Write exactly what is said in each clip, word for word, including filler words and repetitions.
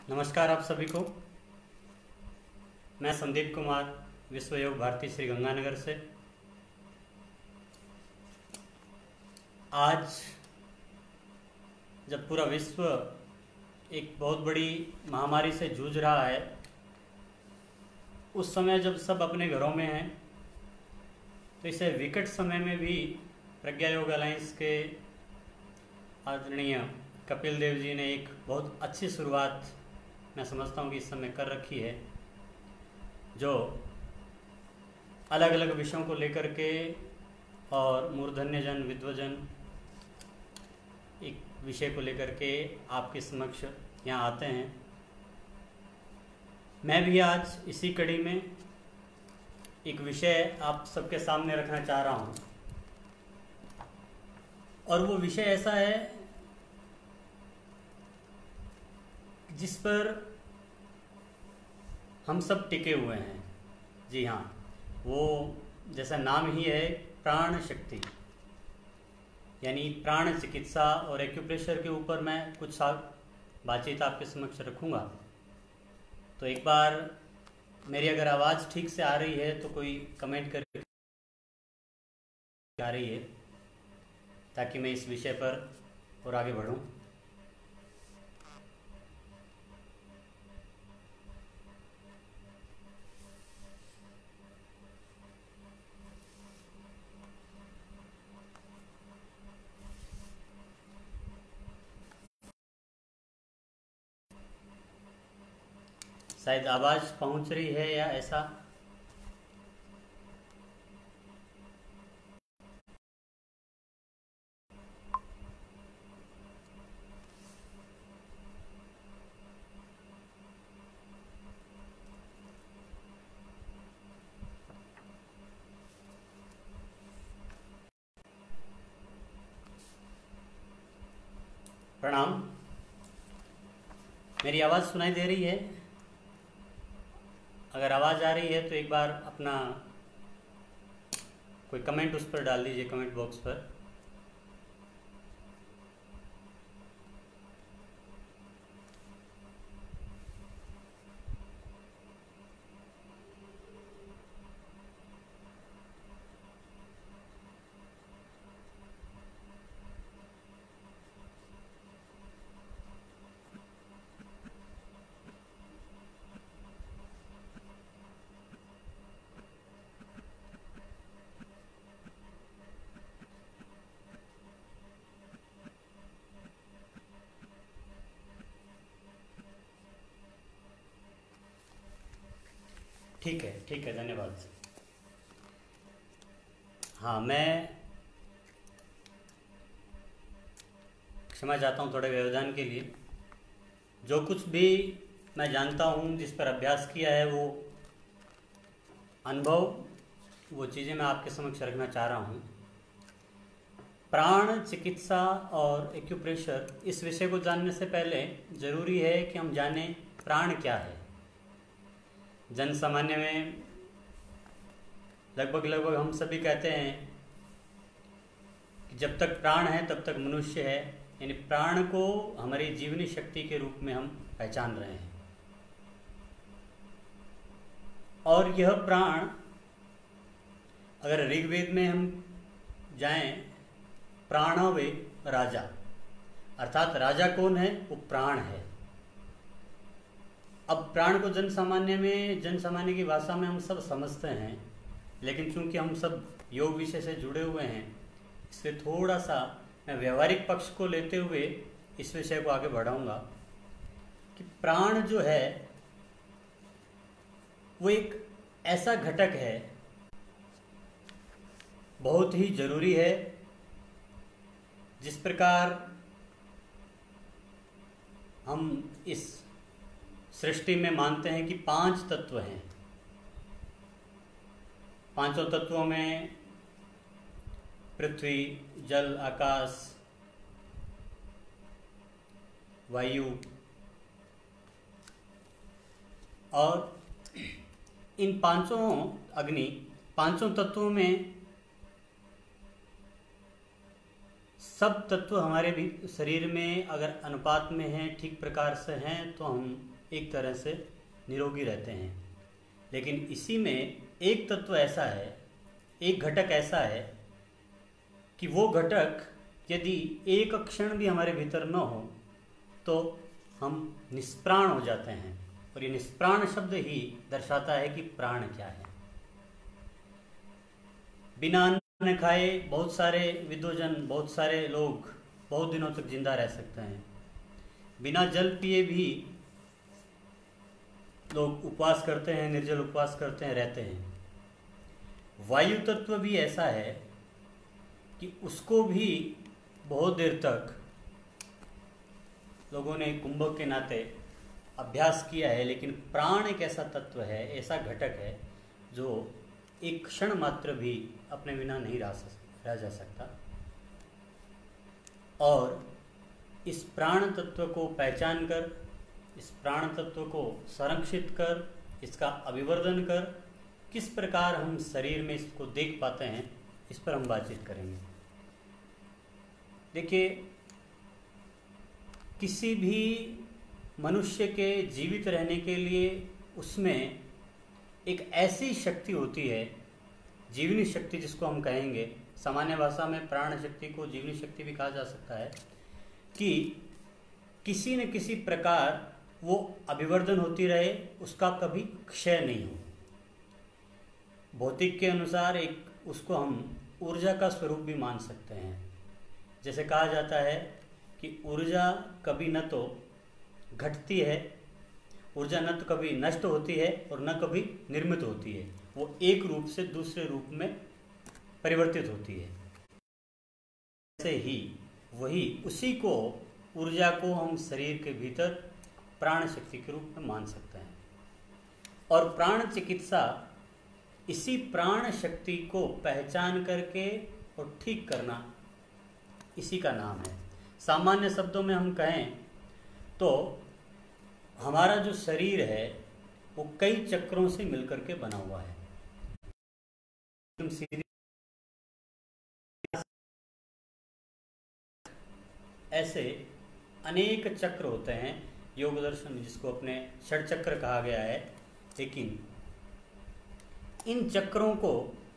नमस्कार आप सभी को। मैं संदीप कुमार विश्व योग भारती श्री गंगानगर से। आज जब पूरा विश्व एक बहुत बड़ी महामारी से जूझ रहा है, उस समय जब सब अपने घरों में हैं, तो इसे विकट समय में भी प्रज्ञा योग अलायंस के आदरणीय कपिल देव जी ने एक बहुत अच्छी शुरुआत मैं समझता हूँ कि इस समय कर रखी है, जो अलग अलग विषयों को लेकर के और मूर्धन्य जन विद्वजन एक विषय को लेकर के आपके समक्ष यहाँ आते हैं। मैं भी आज इसी कड़ी में एक विषय आप सबके सामने रखना चाह रहा हूँ, और वो विषय ऐसा है जिस पर हम सब टिके हुए हैं। जी हाँ, वो जैसा नाम ही है, प्राण शक्ति, यानी प्राण चिकित्सा और एक्यूप्रेशर के ऊपर मैं कुछ साल बातचीत आपके समक्ष रखूँगा। तो एक बार मेरी अगर आवाज़ ठीक से आ रही है तो कोई कमेंट करके आ रही है, ताकि मैं इस विषय पर और आगे बढ़ूँ। शायद आवाज़ पहुंच रही है या ऐसा। प्रणाम, मेरी आवाज़ सुनाई दे रही है? अगर आवाज़ आ रही है तो एक बार अपना कोई कमेंट उस पर डाल दीजिए, कमेंट बॉक्स पर। ठीक है, ठीक है, धन्यवाद। हाँ, मैं क्षमा चाहता हूँ थोड़े व्यवधान के लिए। जो कुछ भी मैं जानता हूँ, जिस पर अभ्यास किया है, वो अनुभव, वो चीज़ें मैं आपके समक्ष रखना चाह रहा हूँ। प्राण चिकित्सा और एक्यूप्रेशर, इस विषय को जानने से पहले ज़रूरी है कि हम जानें प्राण क्या है। जन सामान्य में लगभग लगभग हम सभी कहते हैं कि जब तक प्राण है तब तक मनुष्य है, यानी प्राण को हमारी जीवनी शक्ति के रूप में हम पहचान रहे हैं। और यह प्राण, अगर ऋग्वेद में हम जाएं, प्राणवे राजा, अर्थात राजा कौन है? वो प्राण है। अब प्राण को जन सामान्य में जन सामान्य की भाषा में हम सब समझते हैं, लेकिन चूंकि हम सब योग विषय से जुड़े हुए हैं, इसलिए थोड़ा सा मैं व्यवहारिक पक्ष को लेते हुए इस विषय को आगे बढ़ाऊंगा कि प्राण जो है वो एक ऐसा घटक है, बहुत ही जरूरी है। जिस प्रकार हम इस सृष्टि में मानते हैं कि पांच तत्व हैं, पांचों तत्वों में पृथ्वी, जल, आकाश, वायु, और इन पांचों अग्नि, पांचों तत्वों में सब तत्व हमारे भी शरीर में अगर अनुपात में हैं, ठीक प्रकार से हैं, तो हम एक तरह से निरोगी रहते हैं। लेकिन इसी में एक तत्व ऐसा है, एक घटक ऐसा है कि वो घटक यदि एक क्षण भी हमारे भीतर न हो तो हम निष्प्राण हो जाते हैं। और ये निष्प्राण शब्द ही दर्शाता है कि प्राण क्या है। बिना अन्न खाए बहुत सारे विद्वजन, बहुत सारे लोग बहुत दिनों तक जिंदा रह सकते हैं। बिना जल पिए भी लोग उपवास करते हैं, निर्जल उपवास करते हैं, रहते हैं। वायु तत्व भी ऐसा है कि उसको भी बहुत देर तक लोगों ने कुंभक के नाते अभ्यास किया है। लेकिन प्राण एक ऐसा तत्व है, ऐसा घटक है जो एक क्षण मात्र भी अपने बिना नहीं रह रह जा सकता। और इस प्राण तत्व को पहचान कर, इस प्राण तत्व को संरक्षित कर, इसका अभिवर्धन कर, किस प्रकार हम शरीर में इसको देख पाते हैं, इस पर हम बातचीत करेंगे। देखिए, किसी भी मनुष्य के जीवित रहने के लिए उसमें एक ऐसी शक्ति होती है, जीवनी शक्ति जिसको हम कहेंगे, सामान्य भाषा में प्राण शक्ति को जीवनी शक्ति भी कहा जा सकता है, कि किसी न किसी प्रकार वो अभिवर्धन होती रहे, उसका कभी क्षय नहीं हो। भौतिक के अनुसार एक उसको हम ऊर्जा का स्वरूप भी मान सकते हैं। जैसे कहा जाता है कि ऊर्जा कभी न तो घटती है, ऊर्जा न तो कभी नष्ट होती है और न कभी निर्मित होती है, वो एक रूप से दूसरे रूप में परिवर्तित होती है। ऐसे ही वही उसी को, ऊर्जा को हम शरीर के भीतर प्राण शक्ति के रूप में मान सकते हैं। और प्राण चिकित्सा इसी प्राण शक्ति को पहचान करके और ठीक करना, इसी का नाम है। सामान्य शब्दों में हम कहें तो हमारा जो शरीर है वो कई चक्रों से मिलकर के बना हुआ है। ऐसे अनेक चक्र होते हैं योग दर्शन में, जिसको अपने षट चक्र कहा गया है। लेकिन इन चक्रों को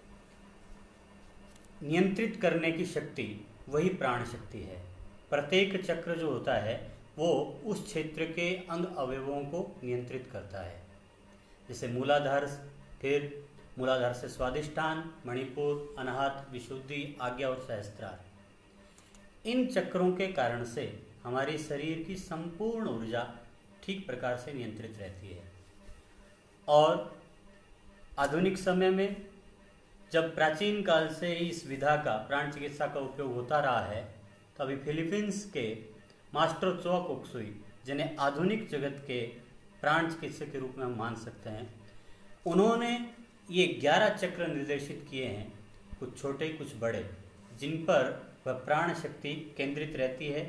नियंत्रित करने की शक्ति वही प्राण शक्ति है। प्रत्येक चक्र जो होता है वो उस क्षेत्र के अंग अवयवों को नियंत्रित करता है। जैसे मूलाधार, फिर मूलाधार से स्वादिष्ठान, मणिपुर, अनाहत, विशुद्धि, आज्ञा और सहस्त्रार। इन चक्रों के कारण से हमारे शरीर की संपूर्ण ऊर्जा ठीक प्रकार से नियंत्रित रहती है। और आधुनिक समय में जब प्राचीन काल से इस विधा का, प्राण चिकित्सा का उपयोग होता रहा है, तो अभी फिलीपींस के मास्टर त्सो कोक्सुई, जिन्हें आधुनिक जगत के प्राण चिकित्सक के रूप में हम मान सकते हैं, उन्होंने ये ग्यारह चक्र निर्देशित किए हैं, कुछ छोटे कुछ बड़े, जिन पर वह प्राण शक्ति केंद्रित रहती है।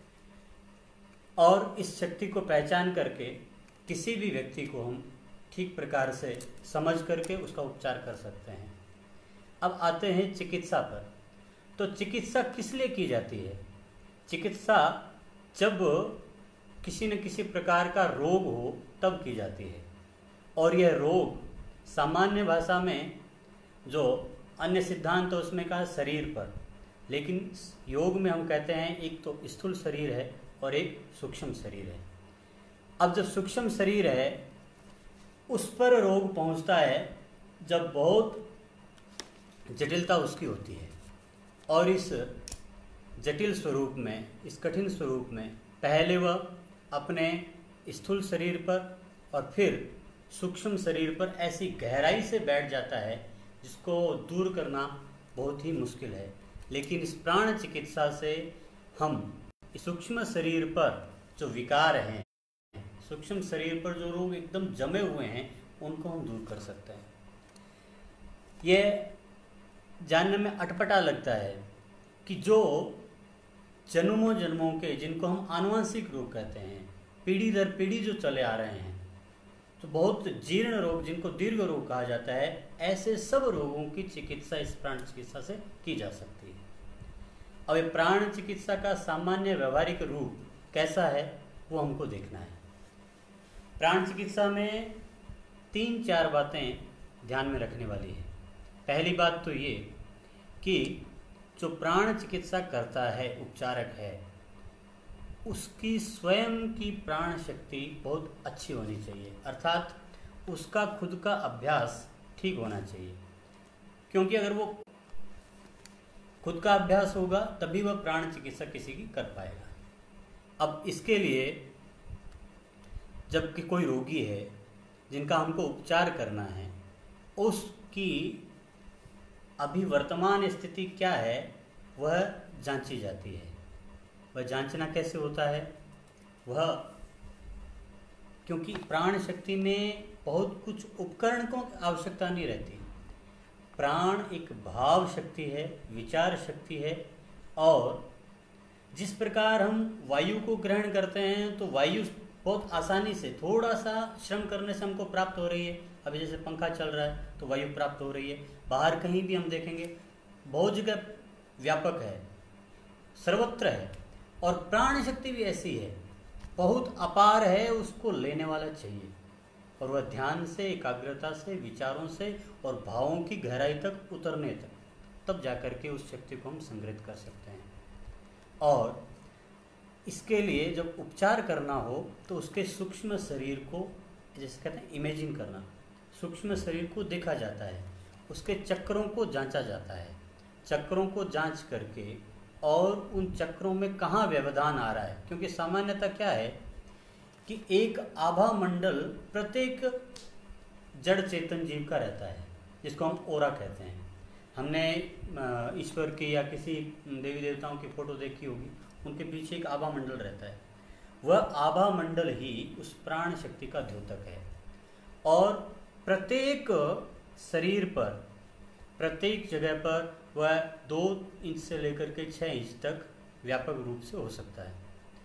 और इस शक्ति को पहचान करके किसी भी व्यक्ति को हम ठीक प्रकार से समझ करके उसका उपचार कर सकते हैं। अब आते हैं चिकित्सा पर। तो चिकित्सा किस लिए की जाती है? चिकित्सा जब किसी न किसी प्रकार का रोग हो तब की जाती है। और यह रोग सामान्य भाषा में, जो अन्य सिद्धांत तो उसमें कहा शरीर पर, लेकिन योग में हम कहते हैं एक तो स्थूल शरीर है और एक सूक्ष्म शरीर है। अब जब सूक्ष्म शरीर है उस पर रोग पहुंचता है जब बहुत जटिलता उसकी होती है। और इस जटिल स्वरूप में, इस कठिन स्वरूप में पहले वह अपने स्थूल शरीर पर और फिर सूक्ष्म शरीर पर ऐसी गहराई से बैठ जाता है जिसको दूर करना बहुत ही मुश्किल है। लेकिन इस प्राण चिकित्सा से हम सूक्ष्म शरीर पर जो विकार हैं, सूक्ष्म शरीर पर जो रोग एकदम जमे हुए हैं, उनको हम दूर कर सकते हैं। यह जानने में अटपटा लगता है कि जो जन्मों जन्मों के, जिनको हम आनुवंशिक रोग कहते हैं, पीढ़ी दर पीढ़ी जो चले आ रहे हैं, तो बहुत जीर्ण रोग जिनको दीर्घ रोग कहा जाता है, ऐसे सब रोगों की चिकित्सा इस प्राण चिकित्सा से की जा सकती है। अब ये प्राण चिकित्सा का सामान्य व्यवहारिक रूप कैसा है वो हमको देखना है। प्राण चिकित्सा में तीन चार बातें ध्यान में रखने वाली है। पहली बात तो ये कि जो प्राण चिकित्सा करता है, उपचारक है, उसकी स्वयं की प्राण शक्ति बहुत अच्छी होनी चाहिए, अर्थात उसका खुद का अभ्यास ठीक होना चाहिए। क्योंकि अगर वो खुद का अभ्यास होगा तभी वह प्राण चिकित्सा किसी की कर पाएगा। अब इसके लिए जबकि कोई रोगी है जिनका हमको उपचार करना है, उसकी अभी वर्तमान स्थिति क्या है वह जांची जाती है। वह जांचना कैसे होता है? वह क्योंकि प्राण शक्ति में बहुत कुछ उपकरण को आवश्यकता नहीं रहती। प्राण एक भाव शक्ति है, विचार शक्ति है, और जिस प्रकार हम वायु को ग्रहण करते हैं तो वायु बहुत आसानी से, थोड़ा सा श्रम करने से हमको प्राप्त हो रही है। अभी जैसे पंखा चल रहा है तो वायु प्राप्त हो रही है। बाहर कहीं भी हम देखेंगे बहुत जगह व्यापक है, सर्वत्र है। और प्राण शक्ति भी ऐसी है, बहुत अपार है, उसको लेने वाला चाहिए। और वह ध्यान से, एकाग्रता से, विचारों से और भावों की गहराई तक उतरने तक, तब जाकर के उस शक्ति को हम संग्रहित कर सकते हैं। और इसके लिए जब उपचार करना हो तो उसके सूक्ष्म शरीर को, जैसे कहते हैं इमेजिन करना, सूक्ष्म शरीर को देखा जाता है, उसके चक्रों को जांचा जाता है। चक्रों को जांच करके और उन चक्रों में कहाँ व्यवधान आ रहा है, क्योंकि सामान्यतः क्या है कि एक आभा मंडल प्रत्येक जड़ चेतन जीव का रहता है, जिसको हम ओरा कहते हैं। हमने ईश्वर की या किसी देवी देवताओं की फोटो देखी होगी, उनके पीछे एक आभा मंडल रहता है। वह आभा मंडल ही उस प्राण शक्ति का द्योतक है। और प्रत्येक शरीर पर, प्रत्येक जगह पर वह दो इंच से लेकर के छः इंच तक व्यापक रूप से हो सकता है।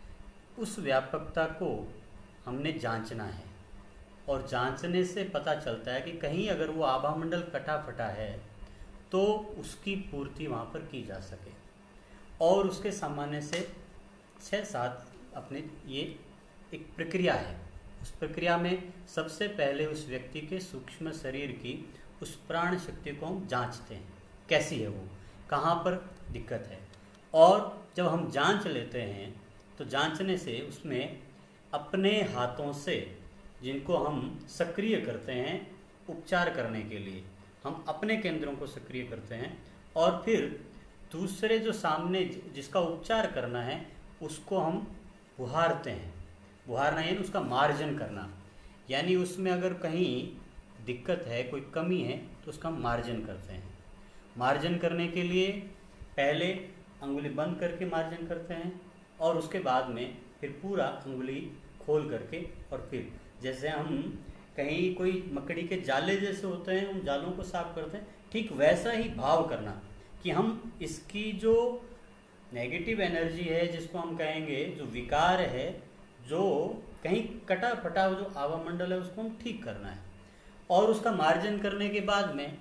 उस व्यापकता को हमने जांचना है, और जांचने से पता चलता है कि कहीं अगर वो आभा मंडल कटा फटा है तो उसकी पूर्ति वहाँ पर की जा सके। और उसके सामान्य से छः सात अपने ये एक प्रक्रिया है। उस प्रक्रिया में सबसे पहले उस व्यक्ति के सूक्ष्म शरीर की उस प्राण शक्ति को हम जांचते हैं, कैसी है वो, कहाँ पर दिक्कत है। और जब हम जांच लेते हैं तो जांचने से उसमें अपने हाथों से, जिनको हम सक्रिय करते हैं उपचार करने के लिए, हम अपने केंद्रों को सक्रिय करते हैं, और फिर दूसरे जो सामने जिसका उपचार करना है उसको हम बुहारते हैं। बुहारना यानी उसका मार्जन करना, यानी उसमें अगर कहीं दिक्कत है, कोई कमी है तो उसका हम मार्जन करते हैं। मार्जन करने के लिए पहले अंगुली बंद करके मार्जन करते हैं, और उसके बाद में फिर पूरा अंगुली खोल करके, और फिर जैसे हम कहीं कोई मकड़ी के जाले जैसे होते हैं उन जालों को साफ करते हैं, ठीक वैसा ही भाव करना कि हम इसकी जो नेगेटिव एनर्जी है, जिसको हम कहेंगे जो विकार है, जो कहीं कटा फटा जो आभा मंडल है, उसको हम ठीक करना है। और उसका मार्जन करने के बाद में,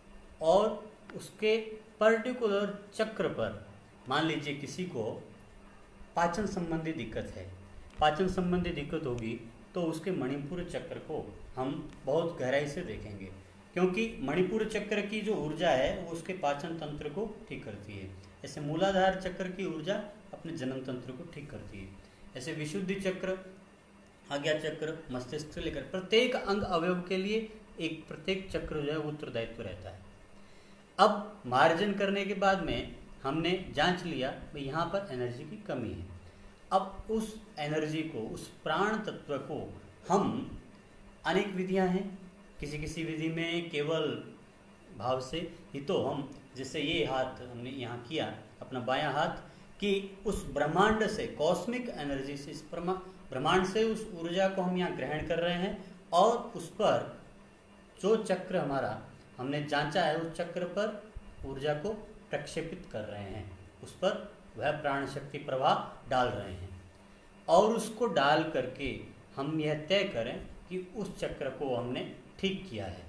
और उसके पर्टिकुलर चक्र पर, मान लीजिए किसी को पाचन संबंधी दिक्कत है, पाचन संबंधी दिक्कत होगी तो उसके मणिपुर चक्र को हम बहुत गहराई से देखेंगे, क्योंकि मणिपुर चक्र की जो ऊर्जा है वो उसके पाचन तंत्र को ठीक करती है। ऐसे मूलाधार चक्र की ऊर्जा अपने जन्म तंत्र को ठीक करती है। ऐसे विशुद्धि चक्र, आज्ञा चक्र, मस्तिष्क से लेकर प्रत्येक अंग अवयव के लिए एक प्रत्येक चक्र जो है वो उत्तरदायित्व रहता है। अब मार्जन करने के बाद में हमने जांच लिया भाई यहाँ पर एनर्जी की कमी है। अब उस एनर्जी को, उस प्राण तत्व को हम, अनेक विधियां हैं, किसी किसी विधि में केवल भाव से ही तो हम, जैसे ये हाथ हमने यहाँ किया अपना बायां हाथ, कि उस ब्रह्मांड से, कॉस्मिक एनर्जी से, इस ब्रह्मांड से उस ऊर्जा को हम यहाँ ग्रहण कर रहे हैं, और उस पर जो चक्र हमारा हमने जांचा है उस चक्र पर ऊर्जा को प्रक्षेपित कर रहे हैं, उस पर वह प्राण शक्ति प्रवाह डाल रहे हैं। और उसको डाल करके हम यह तय करें कि उस चक्र को हमने ठीक किया है,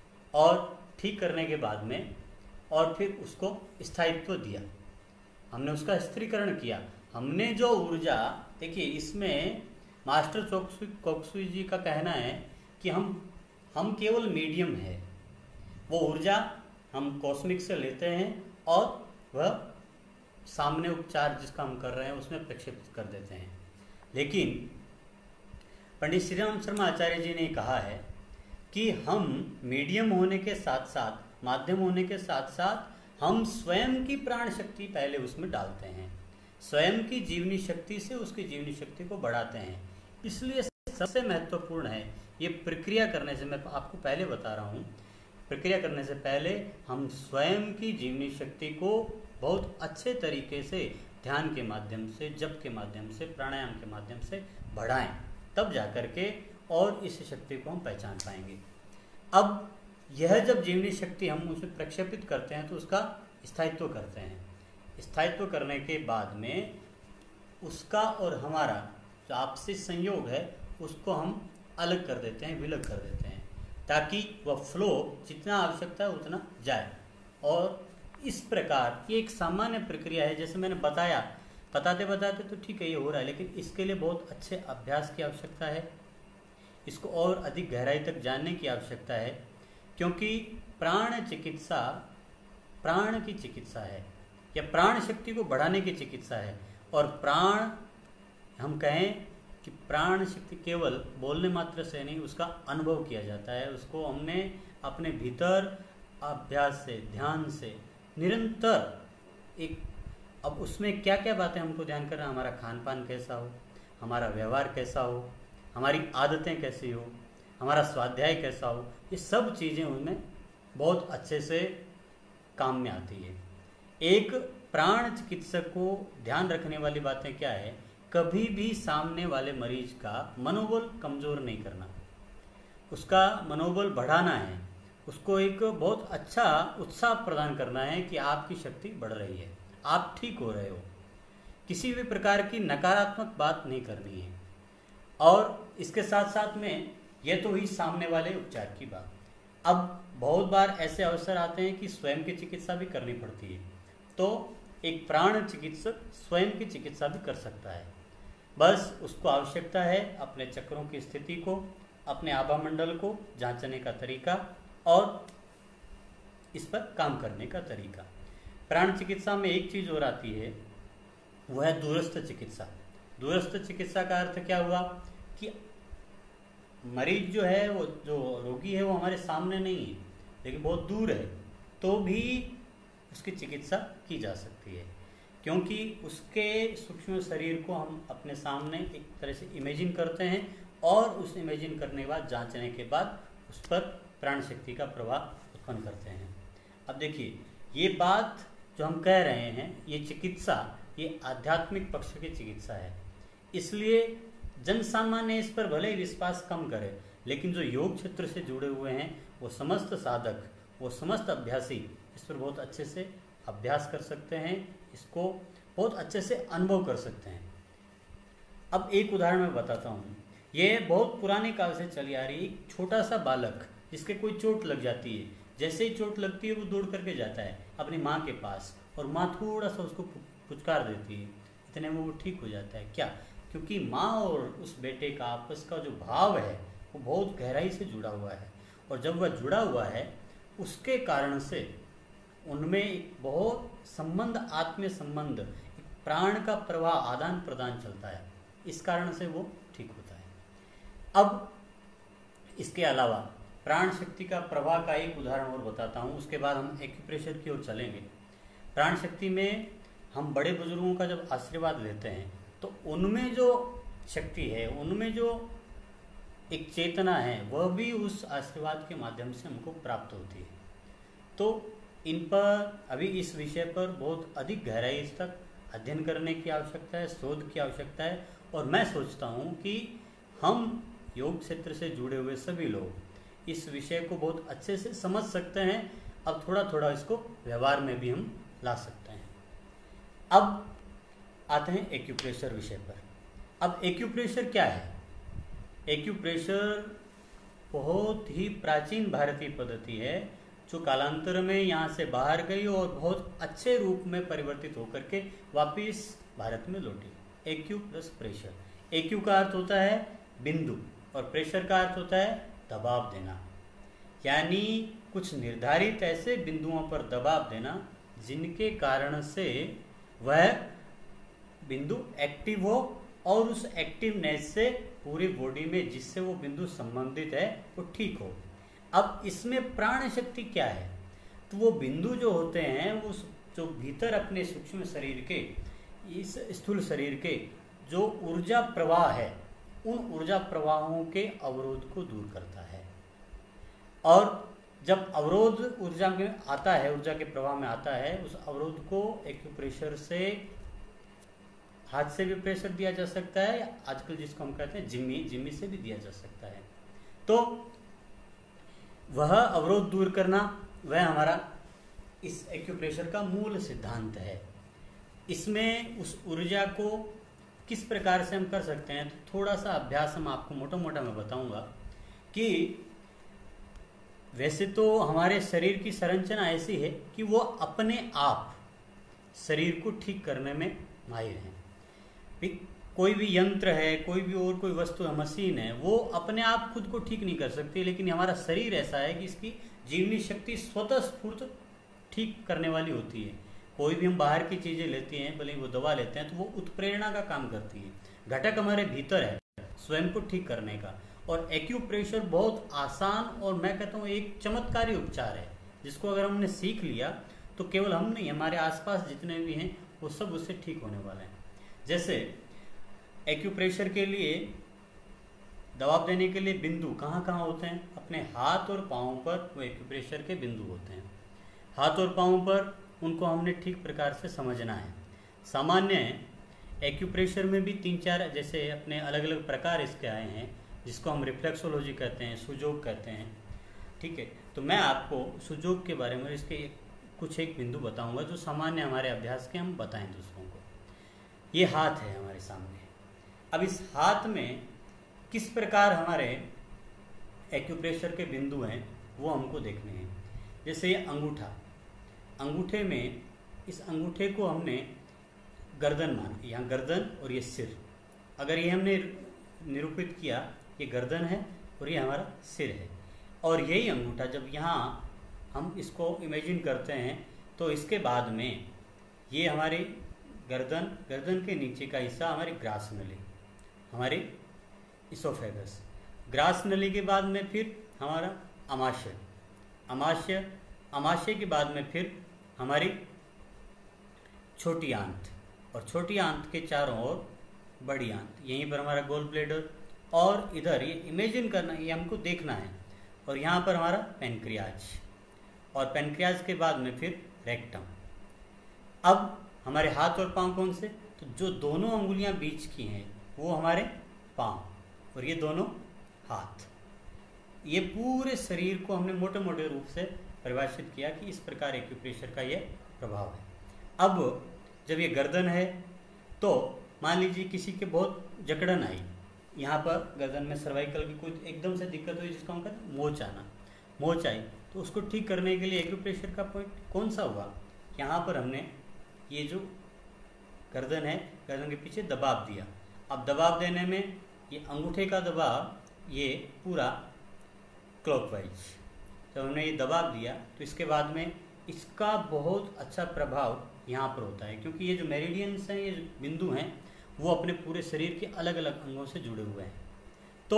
और ठीक करने के बाद में और फिर उसको स्थायित्व दिया, हमने उसका स्थिरीकरण किया। हमने जो ऊर्जा, देखिए इसमें मास्टर चोक्सुई कोक्सुई जी का कहना है कि हम हम केवल मीडियम है, वो ऊर्जा हम कॉस्मिक से लेते हैं और वह सामने उपचार जिसका हम कर रहे हैं उसमें प्रक्षेपित कर देते हैं। लेकिन पंडित श्री राम शर्मा आचार्य जी ने कहा है कि हम मीडियम होने के साथ साथ, माध्यम होने के साथ साथ हम स्वयं की प्राण शक्ति पहले उसमें डालते हैं, स्वयं की जीवनी शक्ति से उसकी जीवनी शक्ति को बढ़ाते हैं। इसलिए सबसे महत्वपूर्ण है ये प्रक्रिया करने से, मैं आपको पहले बता रहा हूँ, प्रक्रिया करने से पहले हम स्वयं की जीवनी शक्ति को बहुत अच्छे तरीके से ध्यान के माध्यम से, जप के माध्यम से, प्राणायाम के माध्यम से बढ़ाएं, तब जाकर के और इस शक्ति को हम पहचान पाएंगे। अब यह जब जीवनी शक्ति हम उसमें प्रक्षेपित करते हैं तो उसका स्थायित्व करते हैं। स्थायित्व करने के बाद में उसका और हमारा जो आपसी संयोग है उसको हम अलग कर देते हैं, विलग कर देते हैं, ताकि वह फ्लो जितना आवश्यकता है उतना जाए। और इस प्रकार ये एक सामान्य प्रक्रिया है, जैसे मैंने बताया, बताते बताते तो ठीक है ये हो रहा है, लेकिन इसके लिए बहुत अच्छे अभ्यास की आवश्यकता है, इसको और अधिक गहराई तक जानने की आवश्यकता है, क्योंकि प्राण चिकित्सा प्राण की चिकित्सा है या प्राण शक्ति को बढ़ाने की चिकित्सा है। और प्राण, हम कहें कि प्राण शक्ति केवल बोलने मात्र से नहीं, उसका अनुभव किया जाता है, उसको हमने अपने भीतर अभ्यास से, ध्यान से निरंतर एक, अब उसमें क्या क्या बातें हमको ध्यान करना, हमारा खान पान कैसा हो, हमारा व्यवहार कैसा हो, हमारी आदतें कैसी हो, हमारा स्वाध्याय कैसा हो, ये सब चीज़ें उनमें बहुत अच्छे से काम में आती है। एक प्राण चिकित्सक को ध्यान रखने वाली बातें क्या है, कभी भी सामने वाले मरीज का मनोबल कमज़ोर नहीं करना, उसका मनोबल बढ़ाना है, उसको एक बहुत अच्छा उत्साह प्रदान करना है कि आपकी शक्ति बढ़ रही है, आप ठीक हो रहे हो। किसी भी प्रकार की नकारात्मक बात नहीं करनी है। और इसके साथ साथ में यह तो हुई सामने वाले उपचार की बात। अब बहुत बार ऐसे अवसर आते हैं कि स्वयं की चिकित्सा भी करनी पड़ती है, तो एक प्राण चिकित्सक स्वयं की चिकित्सा भी कर सकता है। बस उसको आवश्यकता है अपने चक्रों की स्थिति को, अपने आभा मंडल को जांचने का तरीका और इस पर काम करने का तरीका। प्राण चिकित्सा में एक चीज़ और आती है, वह है दूरस्थ चिकित्सा। दूरस्थ चिकित्सा का अर्थ क्या हुआ कि मरीज जो है, वो जो रोगी है वो हमारे सामने नहीं है लेकिन बहुत दूर है, तो भी उसकी चिकित्सा की जा सकती है, क्योंकि उसके सूक्ष्म शरीर को हम अपने सामने एक तरह से इमेजिन करते हैं और उस इमेजिन करने के बाद, जांचने के बाद उस पर प्राण शक्ति का प्रभाव उत्पन्न करते हैं। अब देखिए, ये बात जो हम कह रहे हैं, ये चिकित्सा, ये आध्यात्मिक पक्ष की चिकित्सा है, इसलिए जन सामान्य इस पर भले ही विश्वास कम करे, लेकिन जो योग क्षेत्र से जुड़े हुए हैं वो समस्त साधक, वो समस्त अभ्यासी इस पर बहुत अच्छे से अभ्यास कर सकते हैं, इसको बहुत अच्छे से अनुभव कर सकते हैं। अब एक उदाहरण मैं बताता हूँ। ये बहुत पुराने काल से चली आ रही, एक छोटा सा बालक जिसके कोई चोट लग जाती है, जैसे ही चोट लगती है वो दौड़ करके जाता है अपनी माँ के पास और माँ थोड़ा सा उसको पुचकार देती है, इतने में वो ठीक हो जाता है। क्या? क्योंकि माँ और उस बेटे का आपस का जो भाव है वो बहुत गहराई से जुड़ा हुआ है, और जब वह जुड़ा हुआ है उसके कारण से उनमें एक बहुत संबंध, आत्मीय संबंध, एक प्राण का प्रवाह, आदान प्रदान चलता है, इस कारण से वो ठीक होता है। अब इसके अलावा प्राण शक्ति का प्रवाह का एक उदाहरण और बताता हूँ, उसके बाद हम एक्यूप्रेशर की ओर चलेंगे। प्राण शक्ति में हम बड़े बुजुर्गों का जब आशीर्वाद लेते हैं तो उनमें जो शक्ति है, उनमें जो एक चेतना है, वह भी उस आशीर्वाद के माध्यम से हमको प्राप्त होती है। तो इन पर अभी इस विषय पर बहुत अधिक गहराई तक अध्ययन करने की आवश्यकता है, शोध की आवश्यकता है, और मैं सोचता हूँ कि हम योग क्षेत्र से जुड़े हुए सभी लोग इस विषय को बहुत अच्छे से समझ सकते हैं। अब थोड़ा थोड़ा इसको व्यवहार में भी हम ला सकते हैं। अब आते हैं एक्यूप्रेशर विषय पर। अब एक्यूप्रेशर क्या है? एक्यूप्रेशर बहुत ही प्राचीन भारतीय पद्धति है जो कालांतर में यहाँ से बाहर गई और बहुत अच्छे रूप में परिवर्तित होकर के वापिस भारत में लौटी। एक्यू प्लस प्रेशर, एक्यू का अर्थ होता है बिंदु और प्रेशर का अर्थ होता है दबाव देना, यानी कुछ निर्धारित ऐसे बिंदुओं पर दबाव देना जिनके कारण से वह बिंदु एक्टिव हो और उस एक्टिवनेस से पूरी बॉडी में जिससे वो बिंदु संबंधित है वो ठीक हो। अब इसमें प्राण शक्ति क्या है? तो वो बिंदु जो होते हैं वो जो भीतर अपने सूक्ष्म शरीर के, इस स्थूल शरीर के जो ऊर्जा प्रवाह है, उन ऊर्जा प्रवाहों के अवरोध को दूर करता है। और जब अवरोध ऊर्जा में आता है, ऊर्जा के प्रवाह में आता है, उस अवरोध को एक्यूप्रेशर से, हाथ से भी प्रेशर दिया जा सकता है, या आजकल जिसको हम कहते हैं जिम्मी, जिम्मी से भी दिया जा सकता है। तो वह अवरोध दूर करना, वह हमारा इस एक्यूप्रेशर का मूल सिद्धांत है। इसमें उस ऊर्जा को किस प्रकार से हम कर सकते हैं, तो थोड़ा सा अभ्यास हम आपको मोटा मोटा मैं बताऊंगा कि वैसे तो हमारे शरीर की संरचना ऐसी है कि वो अपने आप शरीर को ठीक करने में माहिर हैं। कोई भी यंत्र है, कोई भी और कोई वस्तु है, मशीन है, वो अपने आप खुद को ठीक नहीं कर सकती, लेकिन हमारा शरीर ऐसा है कि इसकी जीवनी शक्ति स्वतः स्फूर्त ठीक करने वाली होती है। कोई भी हम बाहर की चीज़ें लेते हैं, भले वो दवा लेते हैं, तो वो उत्प्रेरणा का काम करती है। घटक हमारे भीतर है स्वयं को ठीक करने का। और एक्यूप्रेशर बहुत आसान और मैं कहता हूँ एक चमत्कारी उपचार है, जिसको अगर हमने सीख लिया तो केवल हम नहीं, हमारे आसपास जितने भी हैं वो सब उससे ठीक होने वाले हैं। जैसे एक्यूप्रेशर के लिए, दबाव देने के लिए बिंदु कहाँ कहाँ होते हैं? अपने हाथ और पाँव पर वो एक्यूप्रेशर के बिंदु होते हैं। हाथ और पाँव पर उनको हमने ठीक प्रकार से समझना है। सामान्य एक्यूप्रेशर में भी तीन चार जैसे अपने अलग अलग प्रकार इसके आए हैं, जिसको हम रिफ्लेक्सोलॉजी कहते हैं, सुजोग कहते हैं। ठीक है, तो मैं आपको सुजोग के बारे में इसके कुछ एक बिंदु बताऊंगा जो सामान्य हमारे अभ्यास के हम बताएं दूसरों को। ये हाथ है हमारे सामने। अब इस हाथ में किस प्रकार हमारे एक्यूप्रेशर के बिंदु हैं वो हमको देखने हैं। जैसे ये अंगूठा, अंगूठे में, इस अंगूठे को हमने गर्दन मान, यहाँ गर्दन और ये सिर, अगर ये हमने निरूपित किया, ये गर्दन है और ये हमारा सिर है। और यही अंगूठा जब यहाँ हम इसको इमेजिन करते हैं तो इसके बाद में ये हमारी गर्दन, गर्दन के नीचे का हिस्सा हमारी ग्रास नली, हमारी इसोफेगस, ग्रास नली के बाद में फिर हमारा अमाशय, अमाशय अमाशय के बाद में फिर हमारी छोटी आंत, और छोटी आंत के चारों ओर बड़ी आंत, यहीं पर हमारा गोल ब्लेडर, और इधर ये इमेजिन करना, ये हमको देखना है, और यहाँ पर हमारा पेनक्रियाज, और पेनक्रियाज के बाद में फिर रेक्टम। अब हमारे हाथ और पांव कौन से? तो जो दोनों अंगुलियां बीच की हैं वो हमारे पांव, और ये दोनों हाथ। ये पूरे शरीर को हमने मोटे मोटे रूप से परिभाषित किया कि इस प्रकार एक्यूप्रेशर का ये प्रभाव है। अब जब ये गर्दन है तो मान लीजिए किसी के बहुत जकड़न आई, यहाँ पर गर्दन में सर्वाइकल की कोई एकदम से दिक्कत हुई, जिसका हम कहते हैं मोच आना, मोच आई, तो उसको ठीक करने के लिए एक्यूप्रेशर का पॉइंट कौन सा हुआ? यहाँ पर हमने ये जो गर्दन है, गर्दन के पीछे दबाव दिया। अब दबाव देने में ये अंगूठे का दबाव ये पूरा क्लॉकवाइज, जब हमने ये दबाव दिया तो इसके बाद में इसका बहुत अच्छा प्रभाव यहाँ पर होता है, क्योंकि ये जो मेरिडियंस हैं, ये जो बिंदु हैं, वो अपने पूरे शरीर के अलग अलग अंगों से जुड़े हुए हैं। तो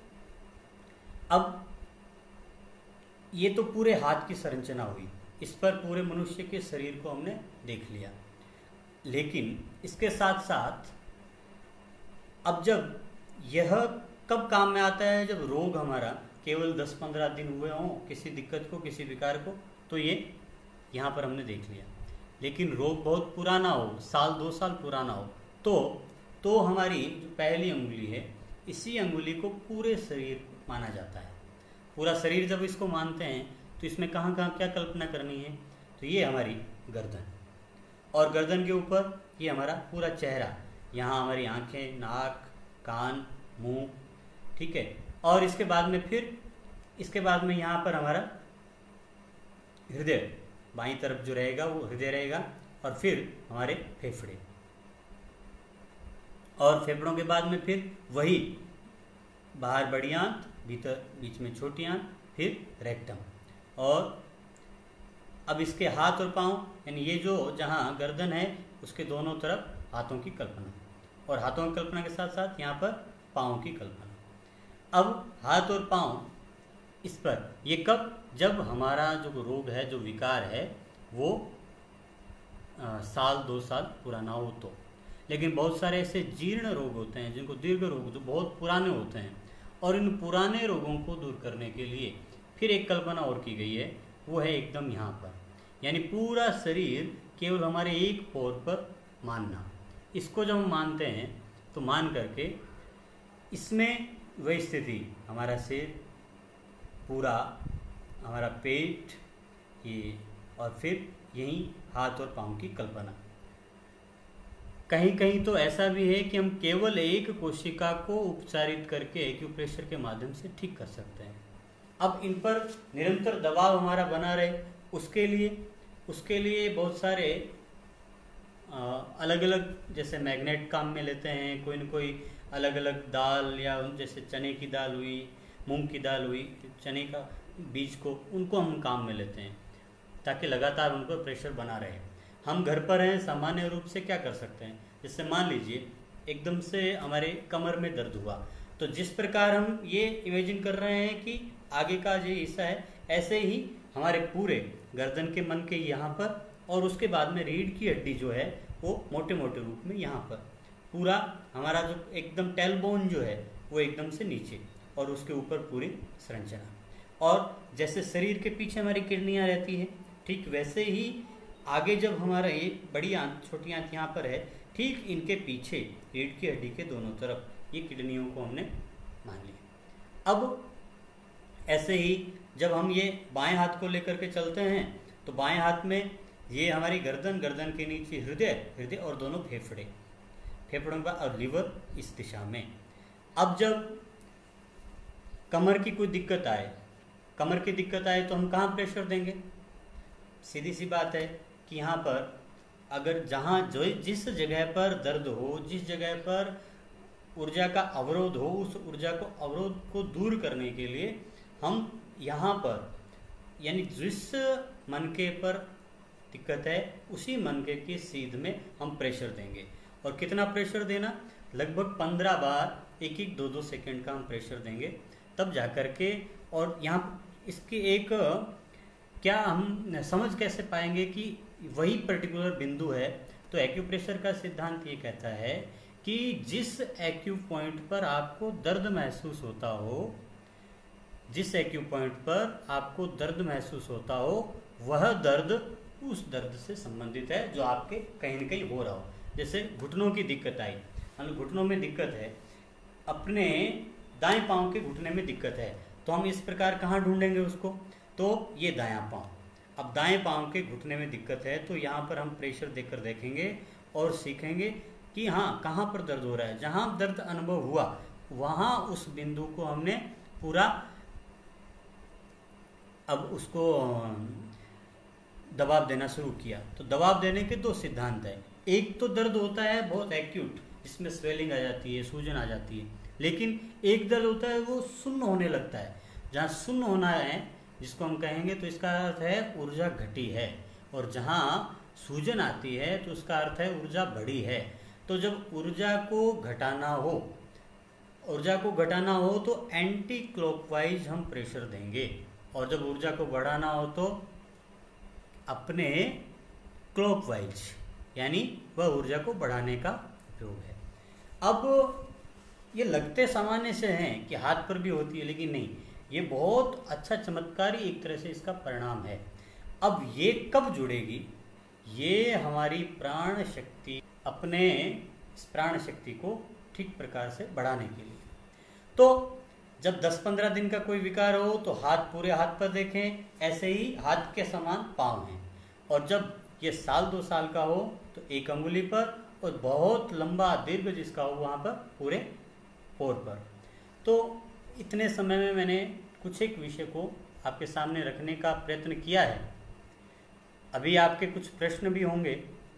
अब ये तो पूरे हाथ की संरचना हुई, इस पर पूरे मनुष्य के शरीर को हमने देख लिया। लेकिन इसके साथ साथ अब जब यह कब काम में आता है? जब रोग हमारा केवल दस पंद्रह दिन हुए हों, किसी दिक्कत को, किसी विकार को, तो ये यहाँ पर हमने देख लिया। लेकिन रोग बहुत पुराना हो, साल दो साल पुराना हो, तो तो हमारी जो पहली अंगुली है, इसी अंगुली को पूरे शरीर माना जाता है। पूरा शरीर जब इसको मानते हैं तो इसमें कहाँ कहाँ क्या कल्पना करनी है? तो ये हमारी गर्दन, और गर्दन के ऊपर ये हमारा पूरा चेहरा, यहाँ हमारी आंखें, नाक, कान, मुंह, ठीक है। और इसके बाद में फिर इसके बाद में यहाँ पर हमारा हृदय, बाईं तरफ जो रहेगा वो हृदय रहेगा, और फिर हमारे फेफड़े, और फेफड़ों के बाद में फिर वही बाहर बड़ी आंत, भीतर बीच में छोटी आंत, फिर रेक्टम। और अब इसके हाथ और पाँव, यानी ये जो जहाँ गर्दन है उसके दोनों तरफ हाथों की कल्पना, और हाथों की कल्पना के साथ साथ यहाँ पर पाँव की कल्पना। अब हाथ और पाँव इस पर, ये कब, जब हमारा जो रोग है, जो विकार है, वो आ, साल दो साल पुराना हो तो। लेकिन बहुत सारे ऐसे जीर्ण रोग होते हैं जिनको दीर्घ रोग, जो बहुत पुराने होते हैं, और इन पुराने रोगों को दूर करने के लिए फिर एक कल्पना और की गई है, वो है एकदम यहाँ पर, यानी पूरा शरीर केवल हमारे एक पोर पर मानना। इसको जब हम मानते हैं तो मान करके इसमें वही स्थिति, हमारा सिर पूरा, हमारा पेट, ये, और फिर यहीं हाथ और पाँव की कल्पना। कहीं कहीं तो ऐसा भी है कि हम केवल एक कोशिका को उपचारित करके एक्यूप्रेशर के माध्यम से ठीक कर सकते हैं। अब इन पर निरंतर दबाव हमारा बना रहे, उसके लिए उसके लिए बहुत सारे आ, अलग अलग जैसे मैग्नेट काम में लेते हैं, कोई न कोई अलग अलग दाल, या जैसे चने की दाल हुई, मूंग की दाल हुई, चने का बीज को, उनको हम काम में लेते हैं ताकि लगातार उन पर प्रेशर बना रहे। हम घर पर हैं, सामान्य रूप से क्या कर सकते हैं, जैसे मान लीजिए एकदम से हमारे कमर में दर्द हुआ, तो जिस प्रकार हम ये इमेजिन कर रहे हैं कि आगे का जो हिस्सा है, ऐसे ही हमारे पूरे गर्दन के मन के यहाँ पर, और उसके बाद में रीढ़ की हड्डी जो है वो मोटे मोटे रूप में यहाँ पर, पूरा हमारा जो एकदम टेलबोन जो है वो एकदम से नीचे, और उसके ऊपर पूरी संरचना। और जैसे शरीर के पीछे हमारी किडनियाँ रहती हैं, ठीक वैसे ही आगे जब हमारा ये बड़ी आंत, छोटी आंत यहाँ पर है, ठीक इनके पीछे रीढ़ की हड्डी के दोनों तरफ ये किडनियों को हमने मान लिया। अब ऐसे ही जब हम ये बाएं हाथ को लेकर के चलते हैं तो बाएं हाथ में ये हमारी गर्दन, गर्दन के नीचे हृदय, हृदय और दोनों फेफड़े, फेफड़ों का और लिवर इस दिशा में। अब जब कमर की कोई दिक्कत आए, कमर की दिक्कत आए तो हम कहाँ प्रेशर देंगे? सीधी सी बात है कि यहाँ पर अगर जहाँ जो जिस जगह पर दर्द हो, जिस जगह पर ऊर्जा का अवरोध हो, उस ऊर्जा को अवरोध को दूर करने के लिए हम यहाँ पर, यानी जिस मनके पर दिक्कत है उसी मनके की सीध में हम प्रेशर देंगे। और कितना प्रेशर देना? लगभग पंद्रह बार एक एक दो दो सेकंड का हम प्रेशर देंगे, तब जा कर के। और यहाँ इसकी एक क्या हम समझ कैसे पाएंगे कि वही पर्टिकुलर बिंदु है? तो एक्यूप्रेशर का सिद्धांत ये कहता है कि जिस एक्यू पॉइंट पर आपको दर्द महसूस होता हो, जिस एक्यू पॉइंट पर आपको दर्द महसूस होता हो, वह दर्द उस दर्द से संबंधित है जो आपके कहीं न कहीं हो रहा हो। जैसे घुटनों की दिक्कत आई, मतलब घुटनों में दिक्कत है, अपने दाएं पांव के घुटने में दिक्कत है, तो हम इस प्रकार कहाँ ढूंढेंगे उसको? तो ये दायां पांव। अब दाएं पांव के घुटने में दिक्कत है तो यहाँ पर हम प्रेशर देकर देखेंगे और सीखेंगे कि हाँ कहाँ पर दर्द हो रहा है। जहाँ दर्द अनुभव हुआ वहाँ उस बिंदु को हमने पूरा, अब उसको दबाव देना शुरू किया। तो दबाव देने के दो सिद्धांत है। एक तो दर्द होता है बहुत एक्यूट, जिसमें स्वेलिंग आ जाती है, सूजन आ जाती है, लेकिन एक दर्द होता है वो शून्य होने लगता है। जहाँ शून्य होना है जिसको हम कहेंगे तो इसका अर्थ है ऊर्जा घटी है, और जहाँ सूजन आती है तो उसका अर्थ है ऊर्जा बढ़ी है। तो जब ऊर्जा को घटाना हो, ऊर्जा को घटाना हो तो एंटी क्लॉकवाइज हम प्रेशर देंगे, और जब ऊर्जा को बढ़ाना हो तो अपने क्लॉकवाइज, यानी वह ऊर्जा को बढ़ाने का उपयोग है। अब ये लगते सामान्य से हैं कि हाथ पर भी होती है, लेकिन नहीं, ये बहुत अच्छा चमत्कारी एक तरह से इसका परिणाम है। अब ये कब जुड़ेगी? ये हमारी प्राण शक्ति, अपने प्राण शक्ति को ठीक प्रकार से बढ़ाने के लिए। तो जब दस पंद्रह दिन का कोई विकार हो तो हाथ, पूरे हाथ पर देखें, ऐसे ही हाथ के समान पाँव हैं, और जब ये साल दो साल का हो तो एक अंगुली पर, और बहुत लंबा दीर्घ जिसका हो वहाँ पर पूरे पोर पर। तो इतने समय में मैंने कुछ एक विषय को आपके सामने रखने का प्रयत्न किया है। अभी आपके कुछ प्रश्न भी होंगे,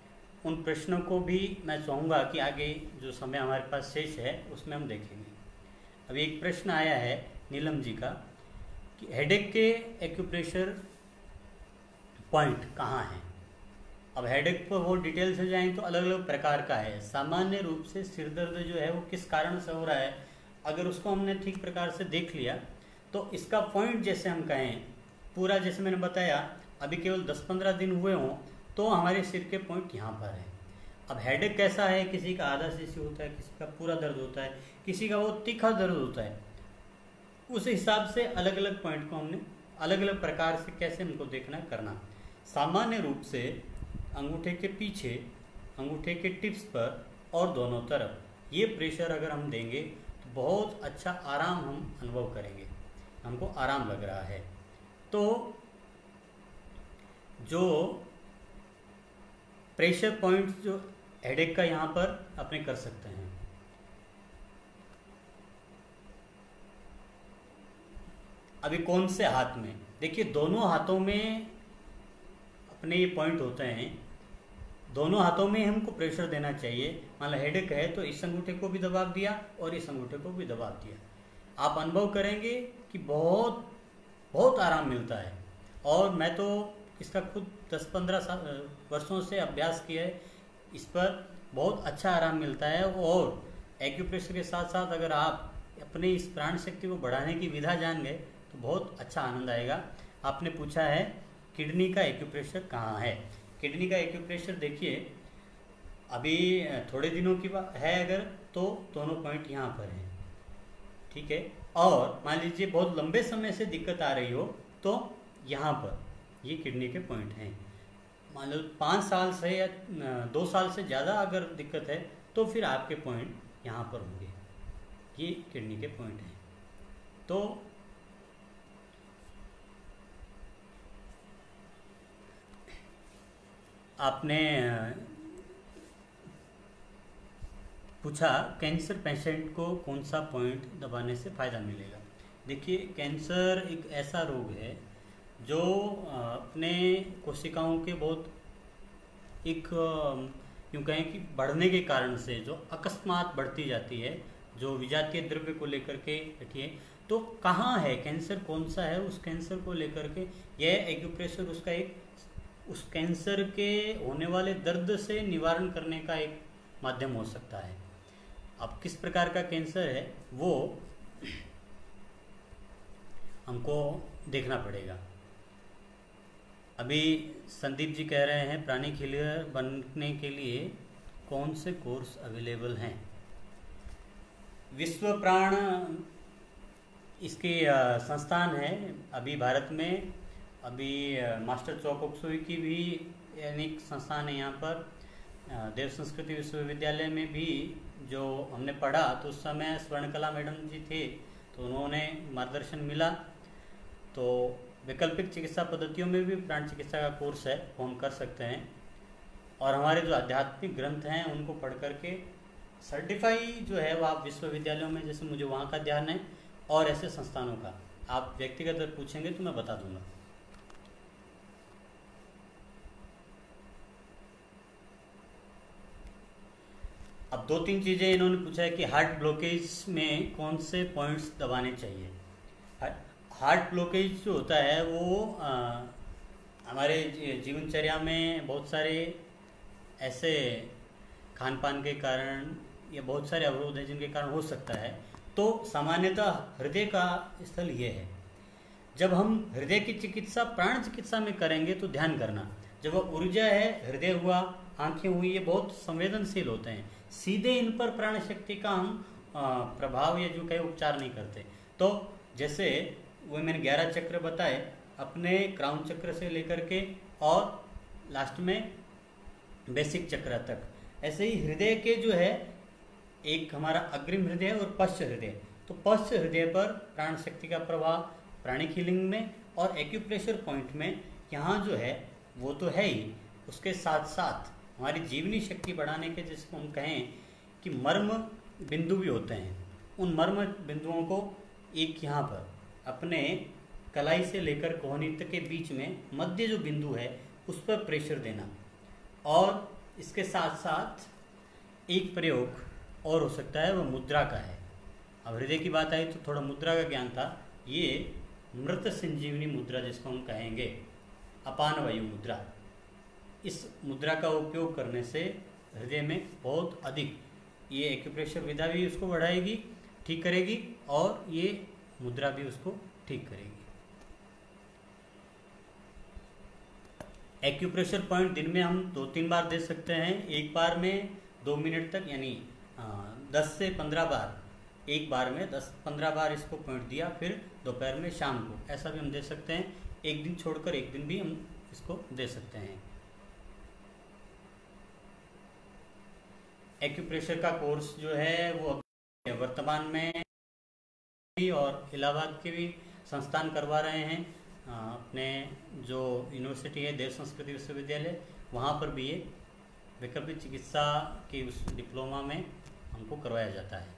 उन प्रश्नों को भी मैं चाहूँगा कि आगे जो समय हमारे पास शेष है उसमें हम देखेंगे। अभी एक प्रश्न आया है नीलम जी का कि हेडेक के एक्यूप्रेशर पॉइंट कहाँ हैं। अब हेडेक पर वो डिटेल से जाएं तो अलग अलग प्रकार का है। सामान्य रूप से सिर दर्द जो है वो किस कारण से हो रहा है, अगर उसको हमने ठीक प्रकार से देख लिया तो इसका पॉइंट जैसे हम कहें पूरा, जैसे मैंने बताया अभी केवल दस पंद्रह दिन हुए हों तो हमारे सिर के पॉइंट यहाँ पर है। अब हेडेक कैसा है, किसी का आधा शीशी होता है, किसी का पूरा दर्द होता है, किसी का वो तीखा दर्द होता है। उस हिसाब से अलग अलग पॉइंट को हमने अलग अलग प्रकार से कैसे उनको देखना करना। सामान्य रूप से अंगूठे के पीछे, अंगूठे के टिप्स पर और दोनों तरफ ये प्रेशर अगर हम देंगे तो बहुत अच्छा आराम हम अनुभव करेंगे, हमको आराम लग रहा है। तो जो प्रेशर पॉइंट जो हेडेक का यहाँ पर अपने कर सकते हैं। अभी कौन से हाथ में, देखिए दोनों हाथों में अपने ये पॉइंट होते हैं, दोनों हाथों में हमको प्रेशर देना चाहिए। मान लो हेडेक है तो इस अंगूठे को भी दबाव दिया और इस अंगूठे को भी दबाव दिया, आप अनुभव करेंगे कि बहुत बहुत आराम मिलता है। और मैं तो इसका खुद दस पंद्रह वर्षों से अभ्यास किया है, इस पर बहुत अच्छा आराम मिलता है। और एक्यूप्रेशर के साथ साथ अगर आप अपनी इस प्राण शक्ति को बढ़ाने की विधा जान गए तो बहुत अच्छा आनंद आएगा। आपने पूछा है किडनी का एक्यूप्रेशर कहाँ है। किडनी का एक्यूप्रेशर देखिए अभी थोड़े दिनों की बात है अगर तो दोनों पॉइंट यहाँ पर हैं, ठीक है। और मान लीजिए बहुत लंबे समय से दिक्कत आ रही हो तो यहाँ पर ये किडनी के पॉइंट हैं। मान लो पाँच साल से या दो साल से ज़्यादा अगर दिक्कत है तो फिर आपके पॉइंट यहाँ पर होंगे, ये किडनी के पॉइंट हैं। तो आपने पूछा कैंसर पेशेंट को कौन सा पॉइंट दबाने से फ़ायदा मिलेगा। देखिए कैंसर एक ऐसा रोग है जो अपने कोशिकाओं के बहुत एक यूँ कहें कि बढ़ने के कारण से जो अकस्मात बढ़ती जाती है, जो विजातीय द्रव्य को लेकर के बैठी है। तो कहाँ है कैंसर, कौन सा है, उस कैंसर को लेकर के यह एक्यूप्रेशर उसका एक उस कैंसर के होने वाले दर्द से निवारण करने का एक माध्यम हो सकता है। अब किस प्रकार का कैंसर है वो हमको देखना पड़ेगा। अभी संदीप जी कह रहे हैं प्राणिक हीलर बनने के लिए कौन से कोर्स अवेलेबल हैं। विश्व प्राण इसकी संस्थान है अभी भारत में। अभी मास्टर चौकसोई की भी अनेक संस्थान है यहाँ पर। देव संस्कृति विश्वविद्यालय में भी जो हमने पढ़ा तो उस समय स्वर्णकला मैडम जी थे तो उन्होंने मार्गदर्शन मिला। तो वैकल्पिक चिकित्सा पद्धतियों में भी प्राण चिकित्सा का कोर्स है, वो हम कर सकते हैं। और हमारे जो आध्यात्मिक ग्रंथ हैं उनको पढ़ करके सर्टिफाई जो है वो आप विश्वविद्यालयों में, जैसे मुझे वहाँ का ध्यान है, और ऐसे संस्थानों का आप व्यक्तिगत अगर पूछेंगे तो मैं बता दूंगा। अब दो तीन चीज़ें इन्होंने पूछा है कि हार्ट ब्लॉकेज में कौन से पॉइंट्स दबाने चाहिए। हार्ट ब्लॉकेज जो होता है वो आ, हमारे जीवनचर्या में बहुत सारे ऐसे खान पान के कारण या बहुत सारे अवरोध हैं जिनके कारण हो सकता है। तो सामान्यतः हृदय का स्थल ये है। जब हम हृदय की चिकित्सा प्राण चिकित्सा में करेंगे तो ध्यान करना, जब वो ऊर्जा है, हृदय हुआ, आंखें हुई, ये बहुत संवेदनशील होते हैं। सीधे इन पर प्राण शक्ति का हम प्रभाव या जो कहे उपचार नहीं करते। तो जैसे वो मैंने ग्यारह चक्र बताए अपने क्राउन चक्र से लेकर के और लास्ट में बेसिक चक्र तक, ऐसे ही हृदय के जो है एक हमारा अग्रिम हृदय और पश्च हृदय। तो पश्च हृदय पर प्राण शक्ति का प्रभाव प्राणिक हीलिंग में और एक्यूप्रेशर पॉइंट में यहाँ जो है वो तो है ही, उसके साथ साथ हमारी जीवनी शक्ति बढ़ाने के जिसको हम कहें कि मर्म बिंदु भी होते हैं, उन मर्म बिंदुओं को एक यहाँ पर अपने कलाई से लेकर कोहनी तक के बीच में मध्य जो बिंदु है उस पर प्रेशर देना और इसके साथ साथ एक प्रयोग और हो सकता है, वो मुद्रा का है। अब हृदय की बात आई तो थोड़ा मुद्रा का ज्ञान था। ये मृत संजीवनी मुद्रा जिसको हम कहेंगे, अपान वायु मुद्रा, इस मुद्रा का उपयोग करने से हृदय में बहुत अधिक ये एक्यूप्रेशर विधा भी उसको बढ़ाएगी, ठीक करेगी, और ये मुद्रा भी उसको ठीक करेगी। एक्यूप्रेशर पॉइंट दिन में हम दो तीन बार दे सकते हैं। एक बार में दो मिनट तक, यानी दस से पंद्रह बार, एक बार में दस पंद्रह बार इसको पॉइंट दिया, फिर दोपहर में, शाम को, ऐसा भी हम दे सकते हैं। एक दिन छोड़कर एक दिन भी हम इसको दे सकते हैं। एक्यूप्रेशर का कोर्स जो है वो वर्तमान में और इलाहाबाद के भी संस्थान करवा रहे हैं। अपने जो यूनिवर्सिटी है, देव संस्कृति विश्वविद्यालय, वहाँ पर भी ये वैकल्पिक चिकित्सा की उस डिप्लोमा में हमको करवाया जाता है।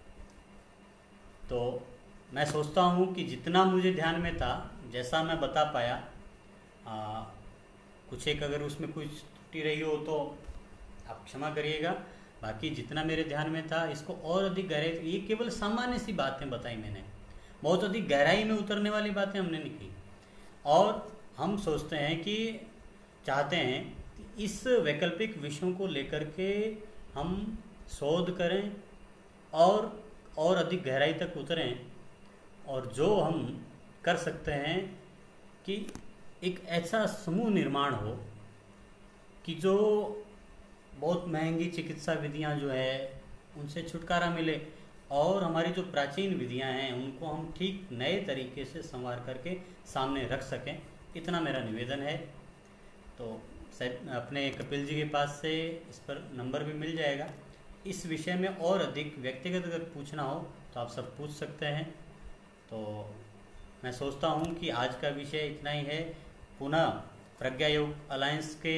तो मैं सोचता हूँ कि जितना मुझे ध्यान में था, जैसा मैं बता पाया, आ, कुछ एक अगर उसमें कुछ त्रुटि रही हो तो आप क्षमा करिएगा। बाकी जितना मेरे ध्यान में था, इसको और अधिक गहराई, ये केवल सामान्य सी बातें बताई मैंने, बहुत अधिक गहराई में उतरने वाली बातें हमने नहीं की। और हम सोचते हैं कि चाहते हैं कि इस वैकल्पिक विषयों को लेकर के हम शोध करें और और अधिक गहराई तक उतरें, और जो हम कर सकते हैं कि एक ऐसा समूह निर्माण हो कि जो बहुत महंगी चिकित्सा विधियां जो है उनसे छुटकारा मिले, और हमारी जो प्राचीन विधियां हैं उनको हम ठीक नए तरीके से संवार करके सामने रख सकें। इतना मेरा निवेदन है। तो अपने कपिल जी के पास से इस पर नंबर भी मिल जाएगा। इस विषय में और अधिक व्यक्तिगत अगर पूछना हो तो आप सब पूछ सकते हैं। तो मैं सोचता हूँ कि आज का विषय इतना ही है। पुनः प्रज्ञा योग अलायंस के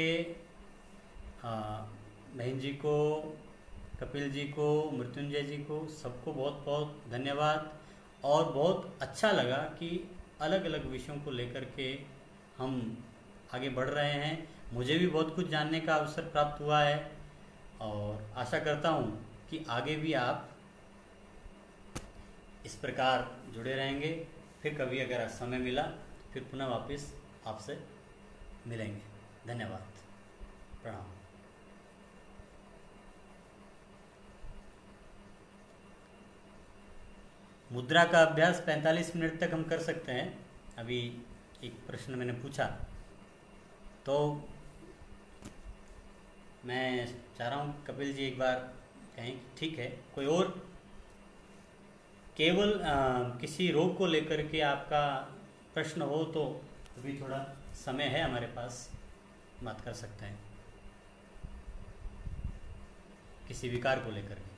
बहन जी को, कपिल जी को, मृत्युंजय जी को, सबको बहुत बहुत धन्यवाद। और बहुत अच्छा लगा कि अलग अलग विषयों को लेकर के हम आगे बढ़ रहे हैं। मुझे भी बहुत कुछ जानने का अवसर प्राप्त हुआ है, और आशा करता हूँ कि आगे भी आप इस प्रकार जुड़े रहेंगे। फिर कभी अगर समय मिला फिर पुनः वापस आपसे मिलेंगे। धन्यवाद, प्रणाम। मुद्रा का अभ्यास पैंतालीस मिनट तक हम कर सकते हैं। अभी एक प्रश्न मैंने पूछा, तो मैं चाह रहा हूँ कपिल जी एक बार कहें कि ठीक है, कोई और केवल आ, किसी रोग को लेकर के आपका प्रश्न हो तो अभी थोड़ा समय है हमारे पास, बात कर सकते हैं, किसी विकार को लेकर के।